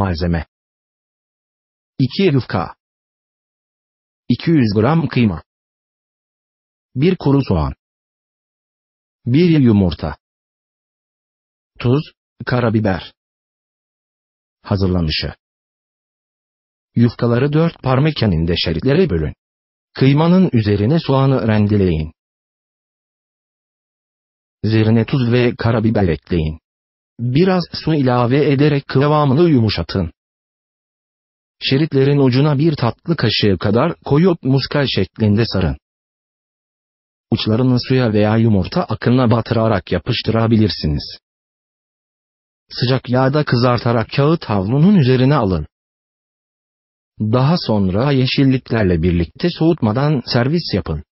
malzeme: 2 yufka, 200 gram kıyma, 1 kuru soğan, 1 yumurta, tuz, karabiber. Hazırlanışı: yufkaları 4 parmak eninde şeritlere bölün. Kıymanın üzerine soğanı rendeleyin. Üzerine tuz ve karabiber ekleyin. Biraz su ilave ederek kıvamını yumuşatın. Şeritlerin ucuna 1 tatlı kaşığı kadar koyup muska şeklinde sarın. Uçlarını suya veya yumurta akına batırarak yapıştırabilirsiniz. Sıcak yağda kızartarak kağıt havlunun üzerine alın. Daha sonra yeşilliklerle birlikte soğutmadan servis yapın.